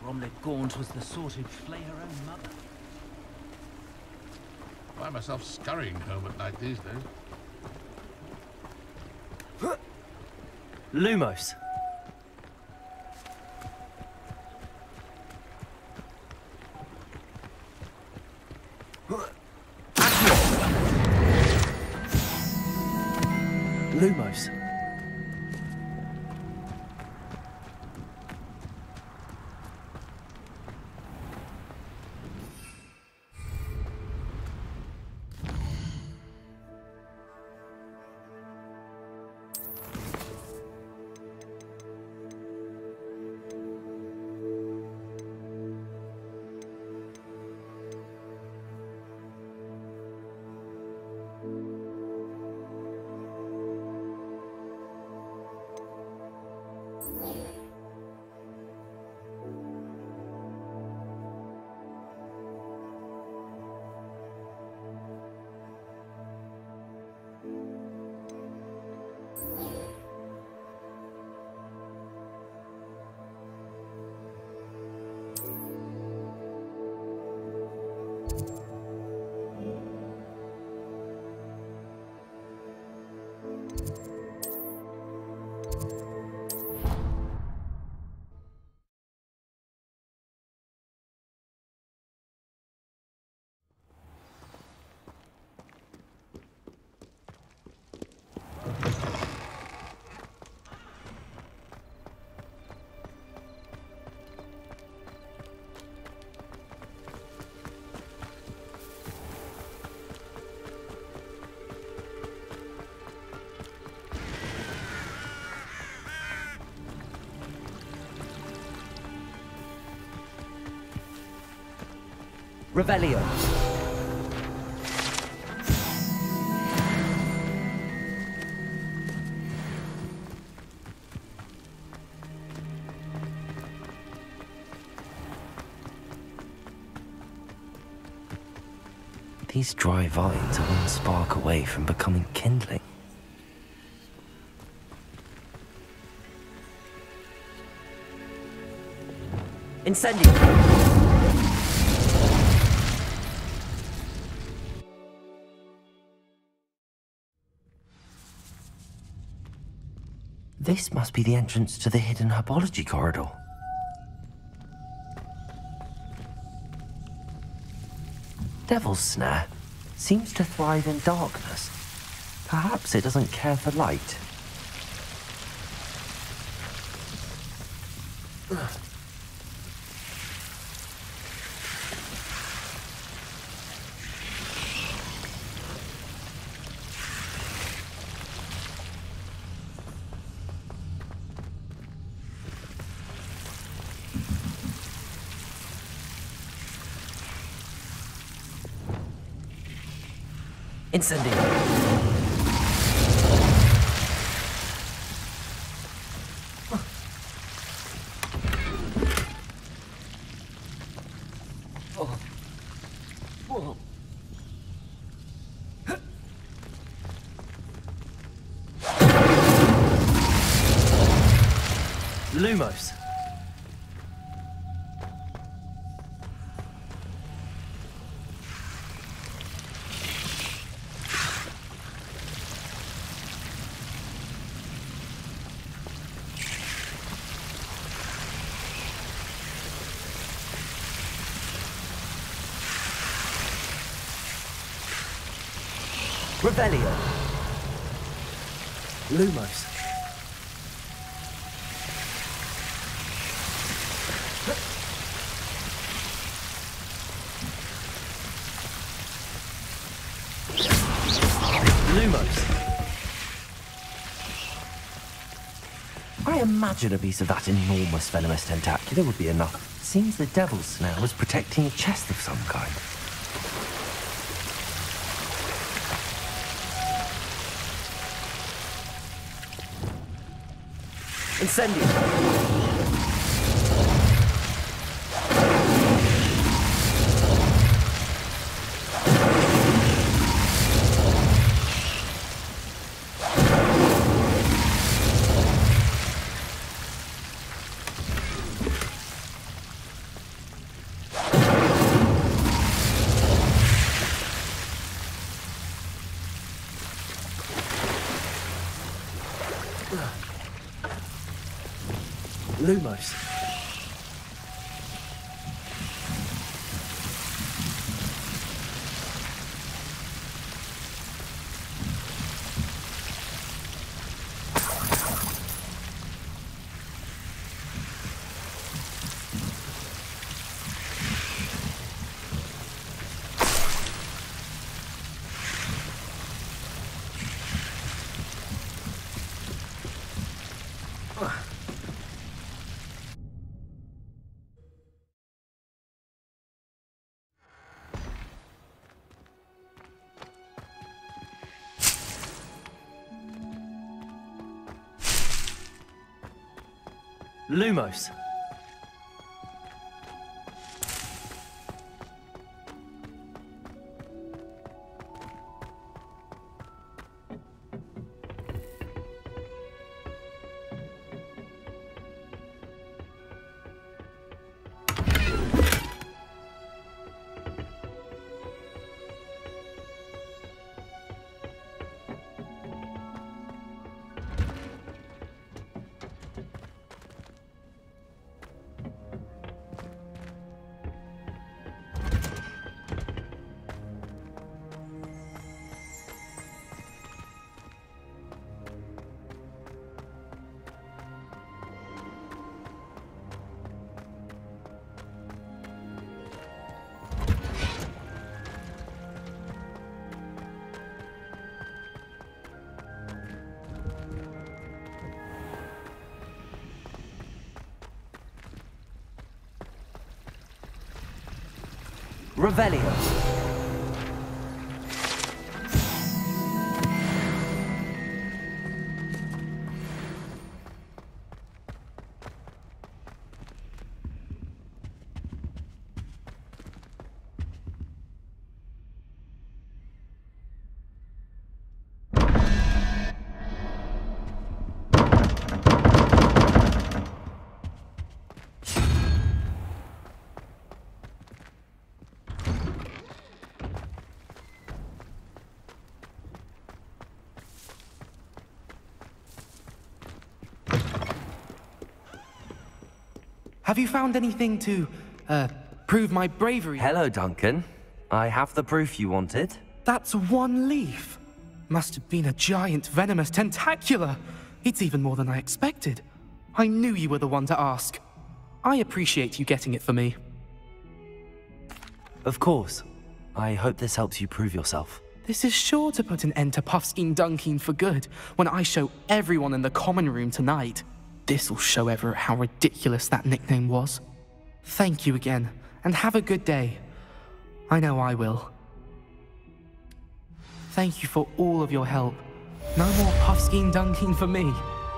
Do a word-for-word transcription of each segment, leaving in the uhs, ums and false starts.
Bromley Gaunt was the sort who'd flay her own mother. I find myself scurrying home at night these days. Lumos. Lumos. Revelio. These dry vines are one spark away from becoming kindling. Incendio! This must be the entrance to the hidden herbology corridor. Devil's Snare seems to thrive in darkness. Perhaps it doesn't care for light. Incendio. Oh. Whoa. Lumos. Revelio. Lumos. Lumos. I imagine a piece of that enormous venomous tentacula would be enough. Seems the Devil's Snare was protecting a chest of some kind. Incendio. Lumos. Lumos. Revelio. Have you found anything to, uh, prove my bravery? Hello, Duncan. I have the proof you wanted. That's one leaf. Must have been a giant venomous tentacula. It's even more than I expected. I knew you were the one to ask. I appreciate you getting it for me. Of course. I hope this helps you prove yourself. This is sure to put an end to Puffskein Dunkeen for good when I show everyone in the common room tonight. This'll show Everett how ridiculous that nickname was. Thank you again, and have a good day. I know I will. Thank you for all of your help. No more Puffskein Dunkeen for me.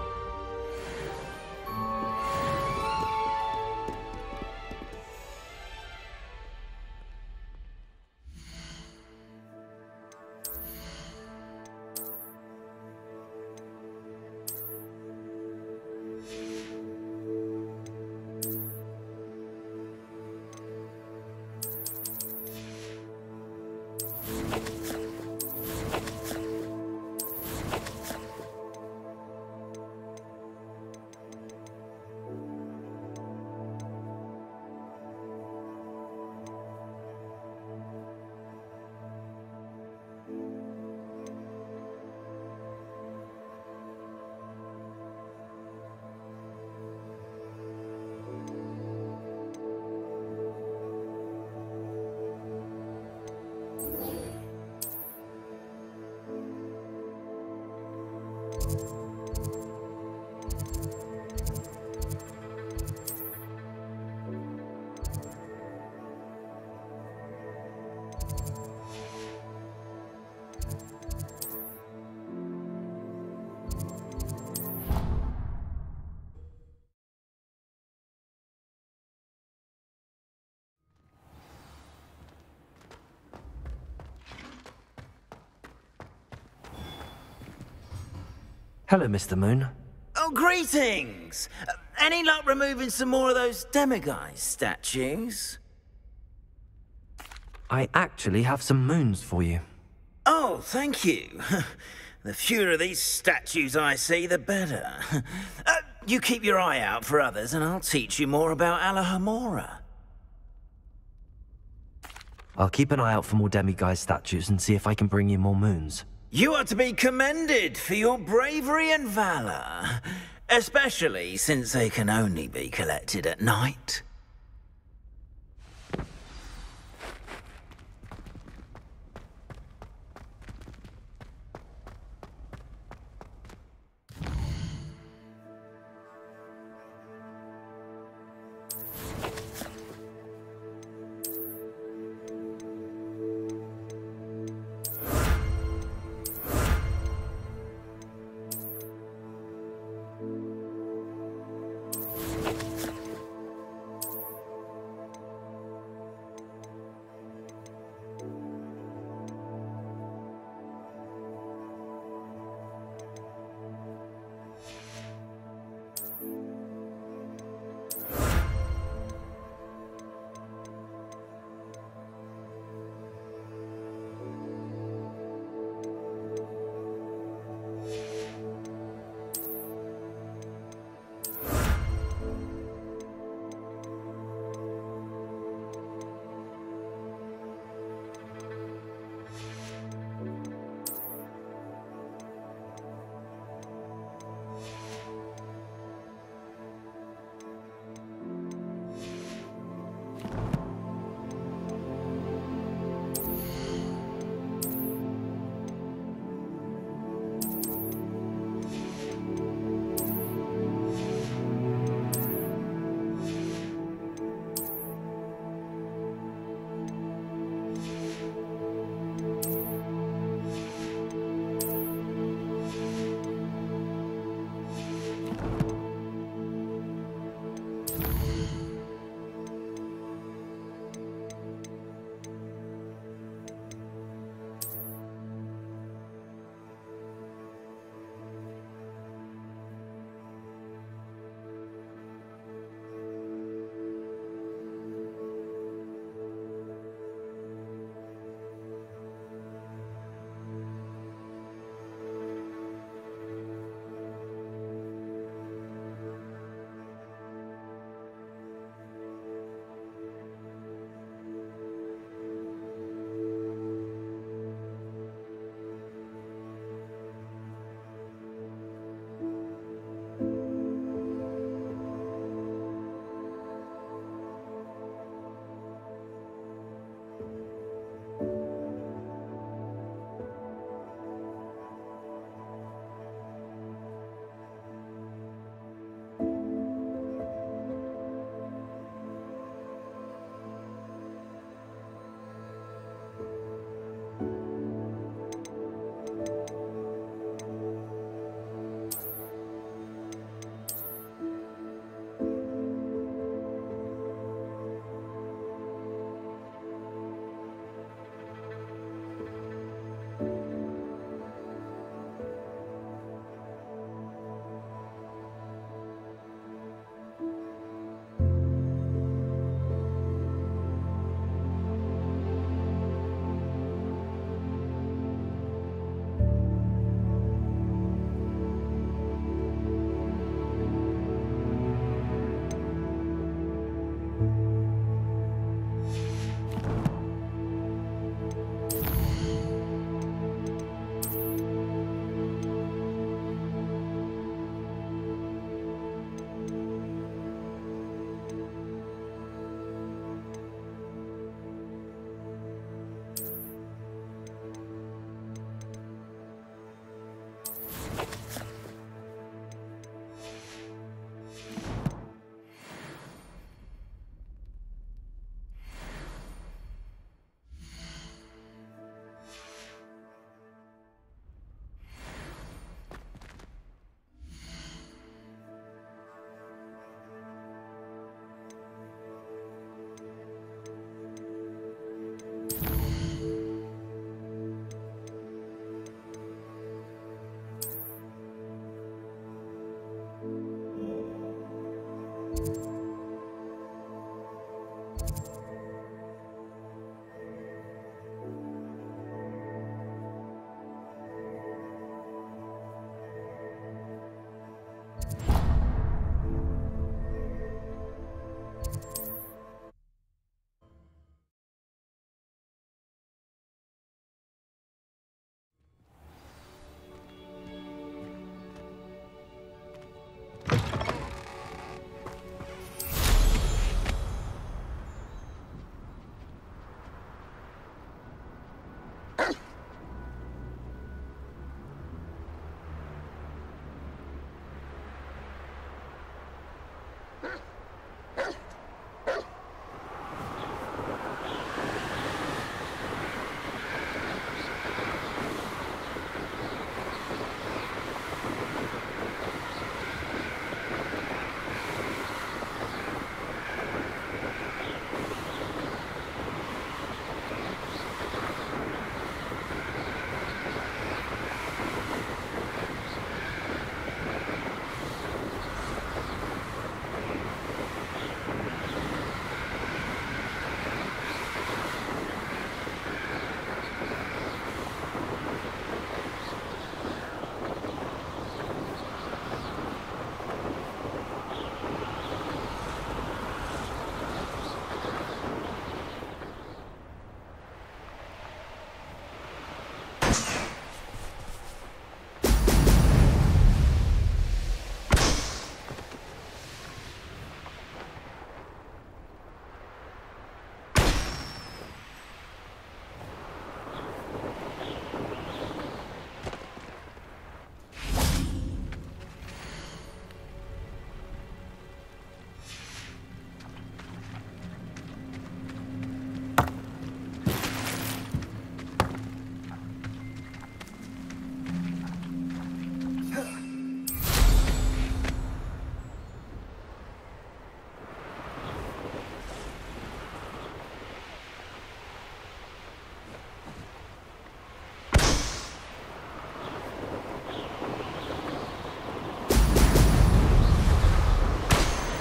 Hello, Mister Moon. Oh, greetings! Uh, any luck removing some more of those Demiguise statues? I actually have some moons for you. Oh, thank you. The fewer of these statues I see, the better. uh, you keep your eye out for others and I'll teach you more about Alohomora. I'll keep an eye out for more demiguise statues and see if I can bring you more moons. You are to be commended for your bravery and valor, especially since they can only be collected at night.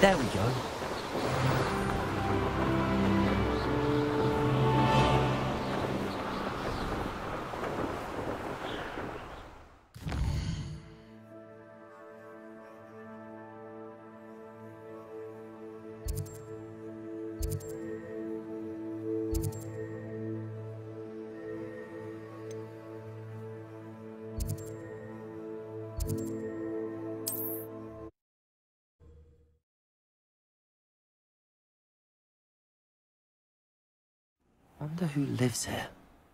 There we go. Wonder who lives here.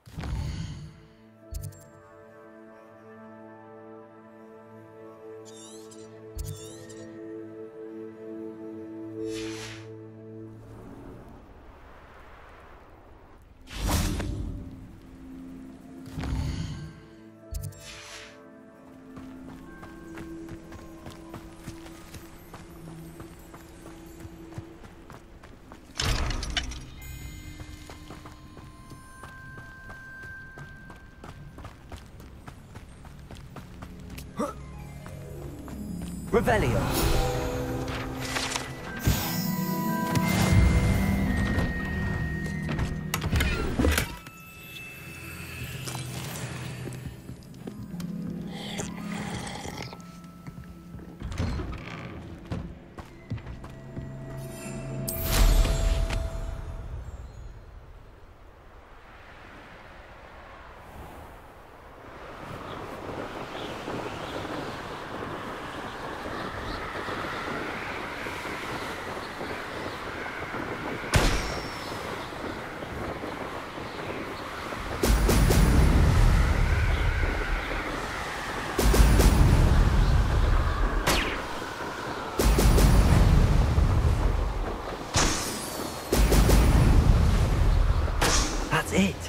Revelio. That's it.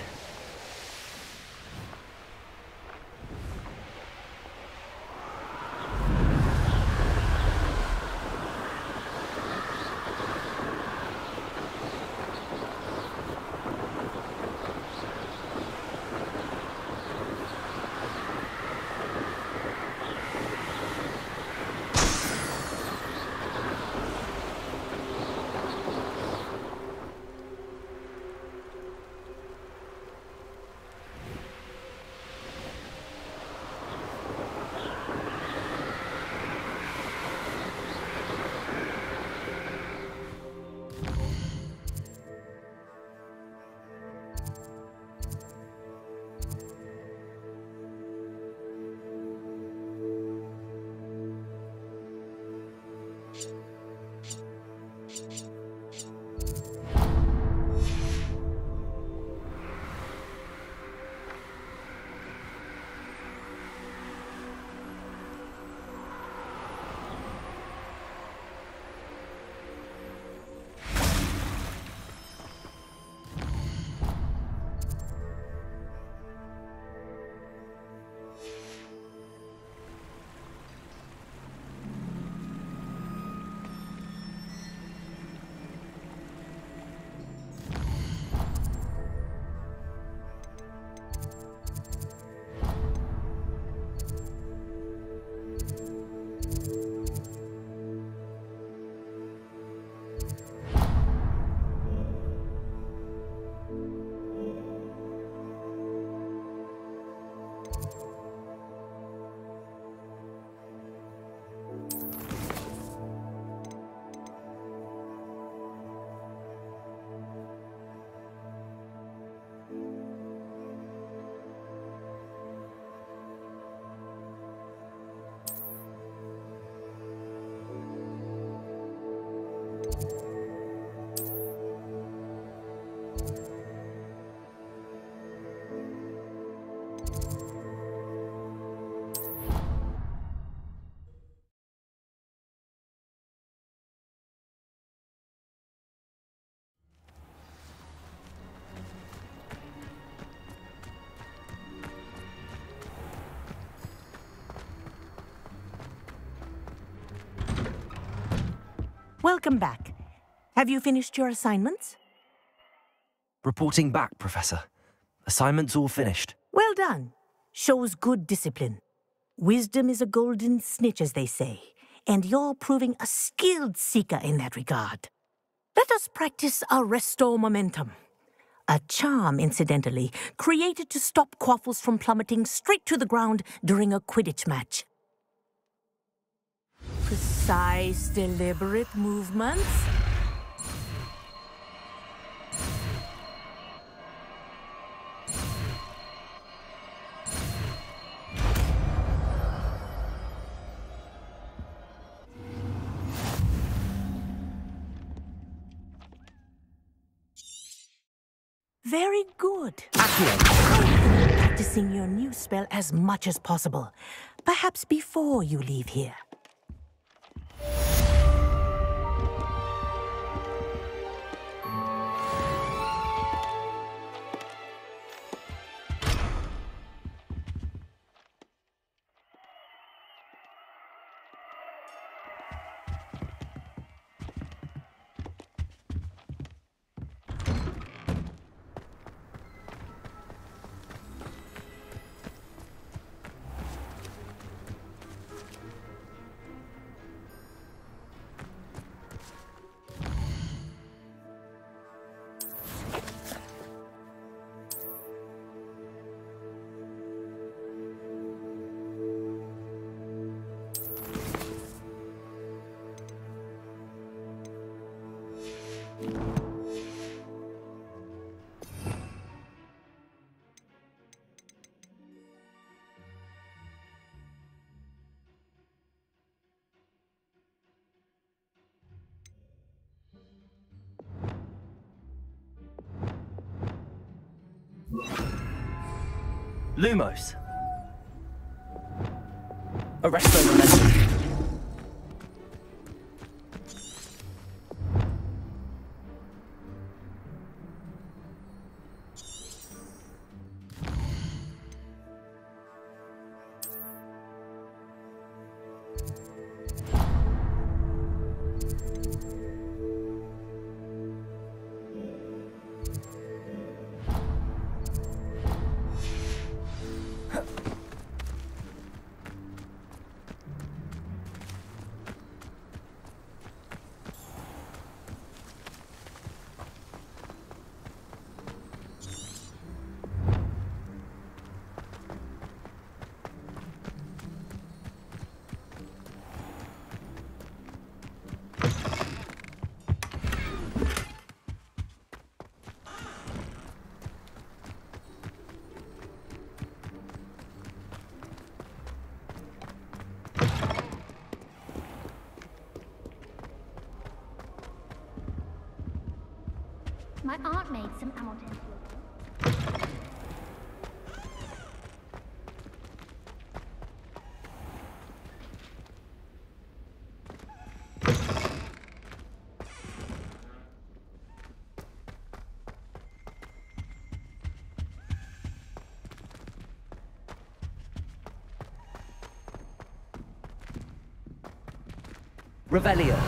Welcome back. Have you finished your assignments? Reporting back, Professor. Assignments all finished. Well done. Shows good discipline. Wisdom is a golden snitch, as they say. and you're proving a skilled seeker in that regard. Let us practice a restore momentum. A charm, incidentally, created to stop quaffles from plummeting straight to the ground during a Quidditch match. Precise, deliberate movements. Very good. Practicing your new spell as much as possible. Perhaps before you leave here. Lumos. Arresto momentum. My aunt made some out Revelio.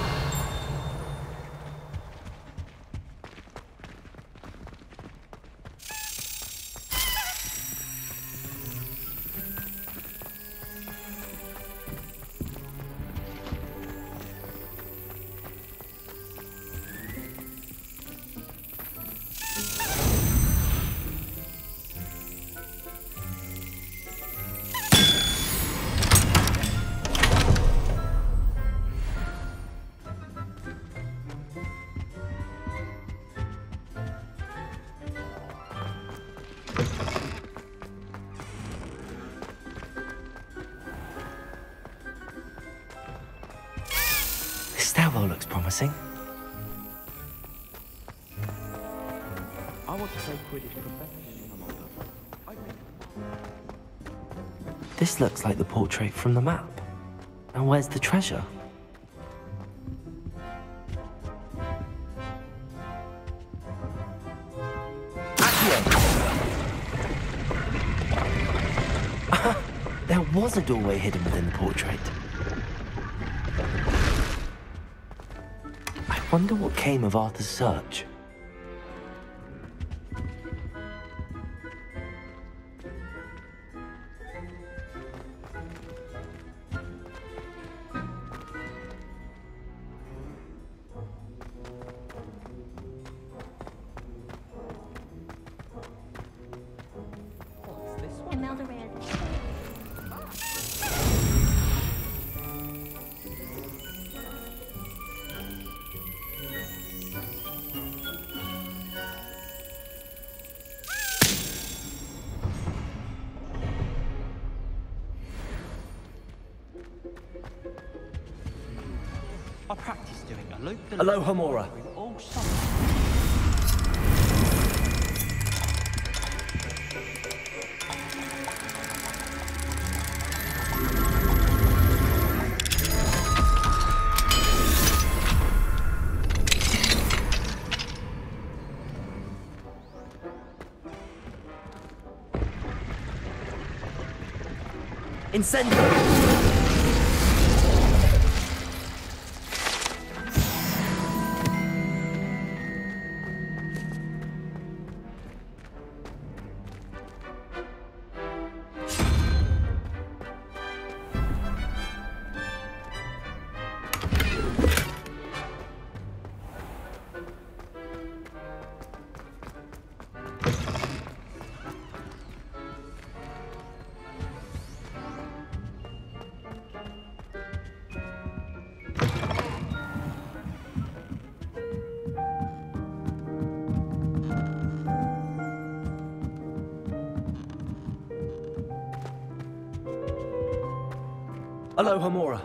This stairwell looks promising. I want to play Quidditch professionally when I'm older. I think. This looks like the portrait from the map. And where's the treasure? There was a doorway hidden within the portrait. I wonder what came of Arthur's search. Practice doing a loop the Aloha, Mora. with all songs. Incendio! Aloha, Mora.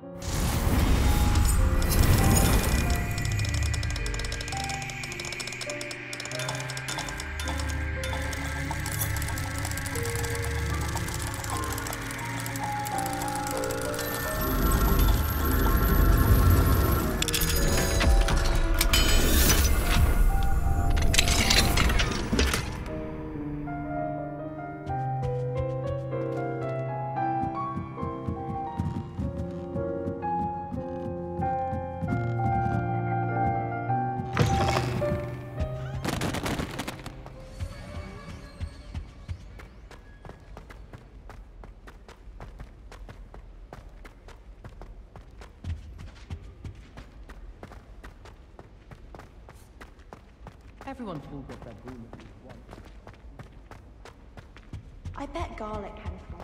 Everyone's all got their room if you want. I bet garlic can fly.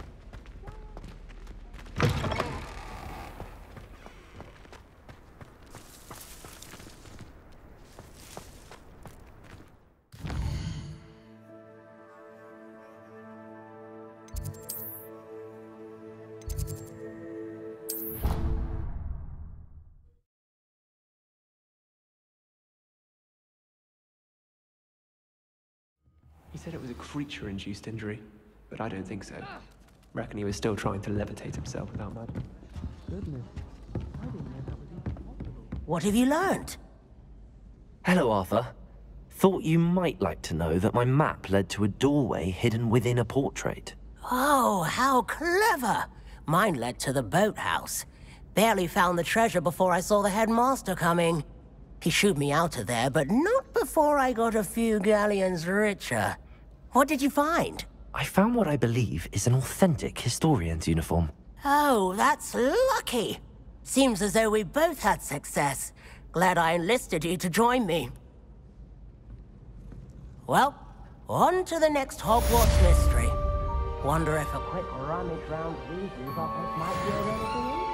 He said it was a creature-induced injury, but I don't think so. Reckon he was still trying to levitate himself without magic. Goodness, I didn't know that was even possible. What have you learned? Hello, Arthur. Thought you might like to know that my map led to a doorway hidden within a portrait. Oh, how clever! Mine led to the boathouse. Barely found the treasure before I saw the headmaster coming. He shooed me out of there, but not before I got a few galleons richer. What did you find? I found what I believe is an authentic historian's uniform. Oh, that's lucky. Seems as though we both had success. Glad I enlisted you to join me. Well, on to the next Hogwarts mystery. Wonder if a quick rummage round Weasley's office might yield anything interesting.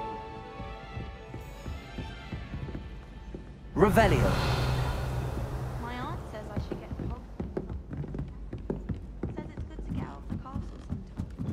Revelio. My aunt says I should get the Hogwarts. Says it's good to get out of the castle sometimes.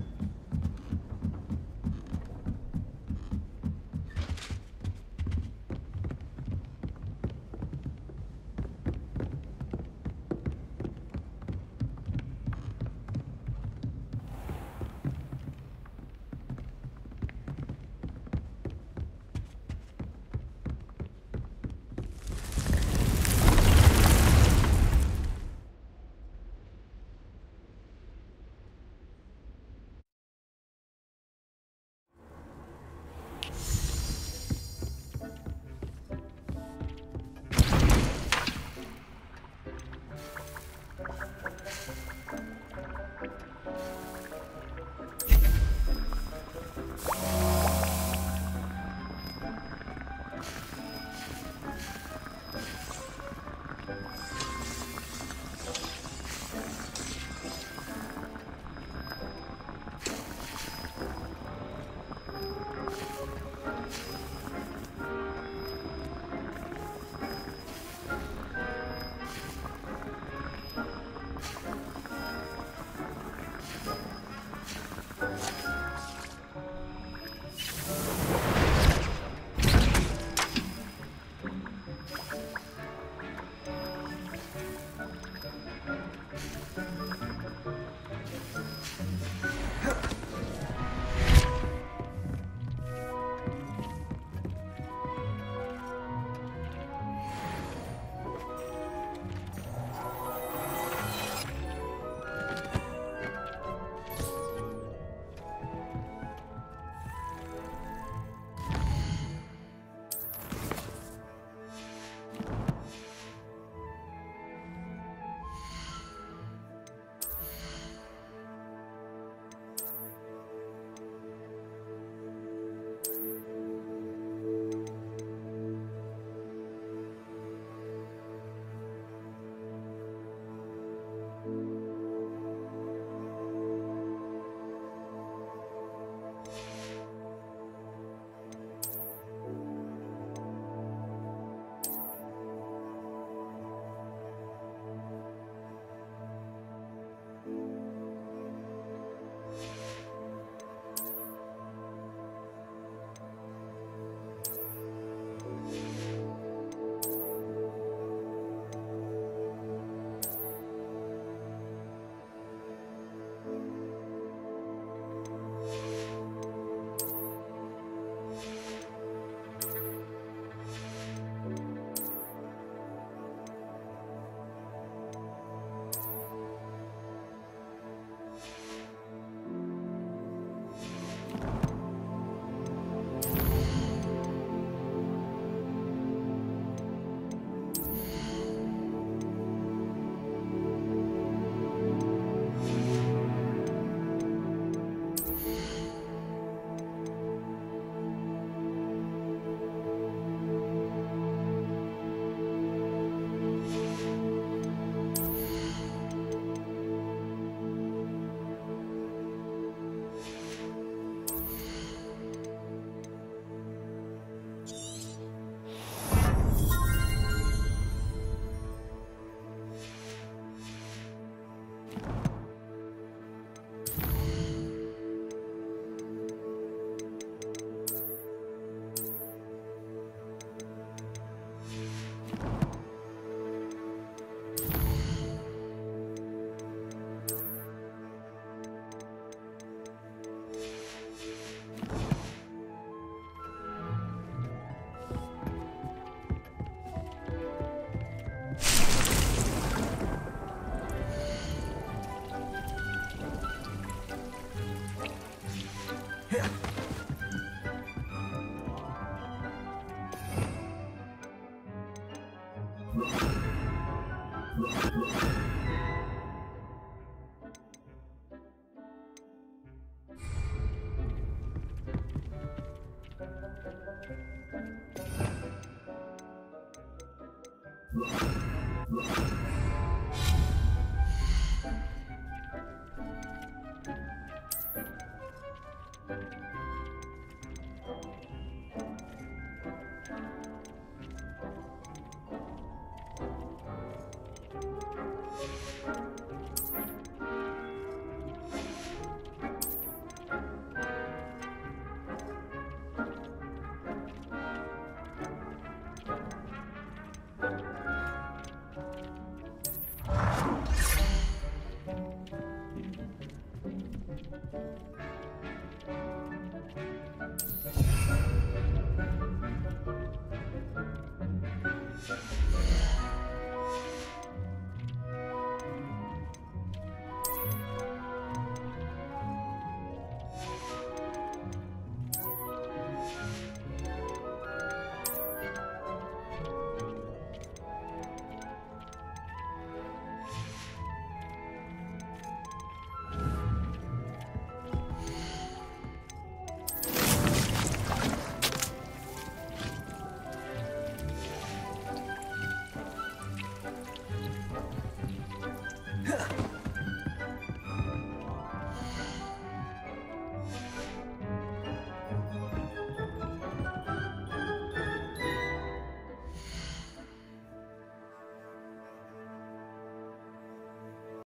You